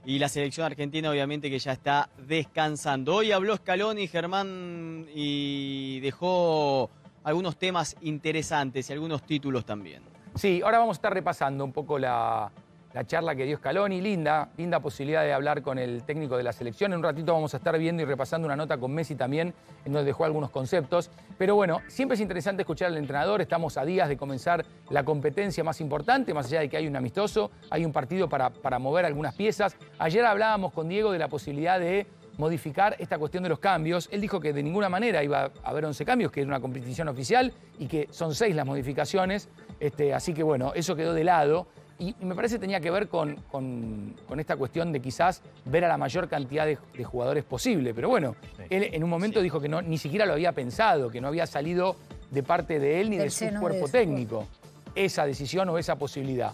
y la selección argentina obviamente que ya está descansando. Hoy habló Scaloni, Germán, y dejó algunos temas interesantes y algunos títulos también. Sí, ahora vamos a estar repasando un poco la charla que dio Scaloni. Linda posibilidad de hablar con el técnico de la selección. En un ratito vamos a estar viendo y repasando una nota con Messi también, en donde dejó algunos conceptos. Pero bueno, siempre es interesante escuchar al entrenador. Estamos a días de comenzar la competencia más importante, más allá de que hay un amistoso, hay un partido para mover algunas piezas. Ayer hablábamos con Diego de la posibilidad de modificar esta cuestión de los cambios. Él dijo que de ninguna manera iba a haber 11 cambios, que era una competición oficial y que son 6 las modificaciones. Así que bueno, eso quedó de lado. Y me parece que tenía que ver con esta cuestión de quizás ver a la mayor cantidad de jugadores posible. Pero bueno, él en un momento dijo que ni siquiera lo había pensado, que no había salido de parte de él ni de su cuerpo técnico esa decisión o esa posibilidad.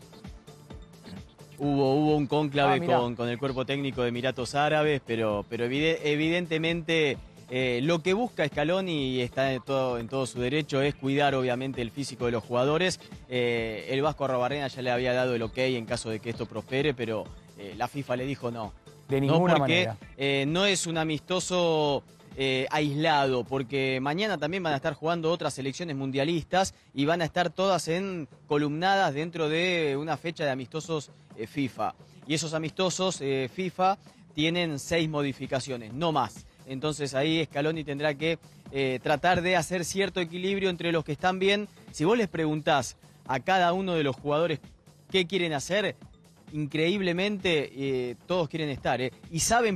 Hubo un cónclave con el cuerpo técnico de Emiratos Árabes, pero evidentemente lo que busca Scaloni, y está en todo su derecho, es cuidar obviamente el físico de los jugadores. El Vasco Arrobarrena ya le había dado el ok en caso de que esto prospere, pero la FIFA le dijo no. De ninguna manera. No es un amistoso aislado, porque mañana también van a estar jugando otras selecciones mundialistas y van a estar todas columnadas dentro de una fecha de amistosos FIFA. Y esos amistosos FIFA tienen 6 modificaciones, no más. Entonces ahí Scaloni tendrá que tratar de hacer cierto equilibrio entre los que están bien. Si vos les preguntás a cada uno de los jugadores qué quieren hacer, increíblemente todos quieren estar. Y saben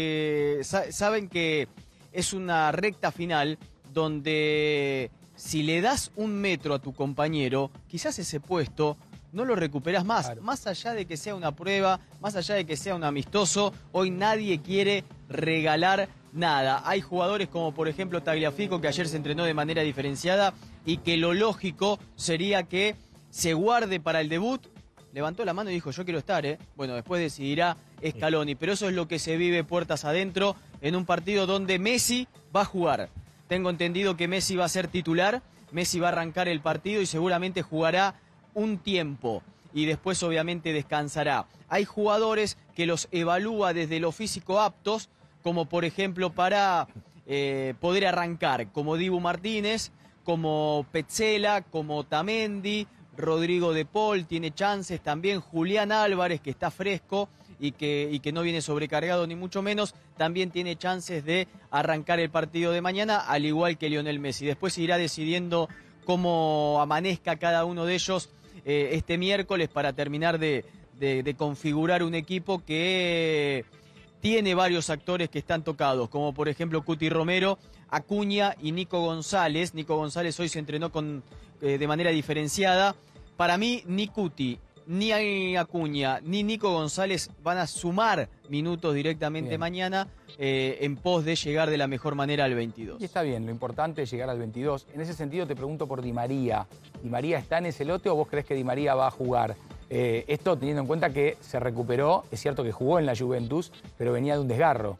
saben que es una recta final donde si le das 1 metro a tu compañero, quizás ese puesto no lo recuperás más. Claro. Más allá de que sea una prueba, más allá de que sea un amistoso, hoy nadie quiere regalar nada. Hay jugadores como por ejemplo Tagliafico, que ayer se entrenó de manera diferenciada y que lo lógico sería que se guarde para el debut. Levantó la mano y dijo, yo quiero estar, Bueno, después decidirá Scaloni, pero eso es lo que se vive puertas adentro en un partido donde Messi va a jugar. Tengo entendido que Messi va a ser titular, Messi va a arrancar el partido y seguramente jugará un tiempo y después obviamente descansará. Hay jugadores que los evalúa desde lo físico aptos, como por ejemplo para poder arrancar, como Dibu Martínez, como Petzela, como Tamendi, Rodrigo de Paul tiene chances, también Julián Álvarez, que está fresco y que no viene sobrecargado ni mucho menos, también tiene chances de arrancar el partido de mañana, al igual que Lionel Messi. Después se irá decidiendo cómo amanezca cada uno de ellos este miércoles para terminar de configurar un equipo que tiene varios actores que están tocados, como por ejemplo Cuti Romero, Acuña y Nico González. Nico González hoy se entrenó de manera diferenciada. Para mí, ni Cuti, ni Acuña, ni Nico González van a sumar minutos directamente mañana en pos de llegar de la mejor manera al 22. Y está bien, lo importante es llegar al 22. En ese sentido te pregunto por Di María. ¿Di María está en ese lote o vos crees que Di María va a jugar? Esto teniendo en cuenta que se recuperó, es cierto que jugó en la Juventus, pero venía de un desgarro.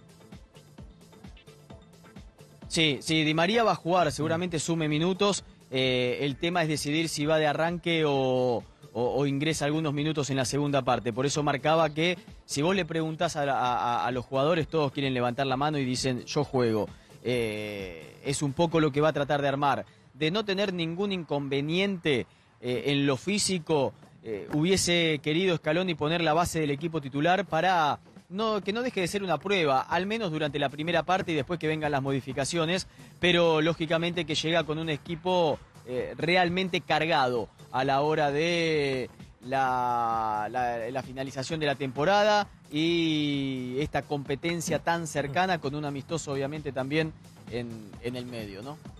Sí, Di María va a jugar, seguramente sume minutos. El tema es decidir si va de arranque o ingresa algunos minutos en la segunda parte. Por eso marcaba que si vos le preguntás a los jugadores, todos quieren levantar la mano y dicen yo juego. Es un poco lo que va a tratar de armar. De no tener ningún inconveniente en lo físico, hubiese querido Scaloni poner la base del equipo titular para que no deje de ser una prueba, al menos durante la primera parte y después que vengan las modificaciones, pero lógicamente que llega con un equipo realmente cargado a la hora de la finalización de la temporada y esta competencia tan cercana con un amistoso obviamente también en el medio, ¿no?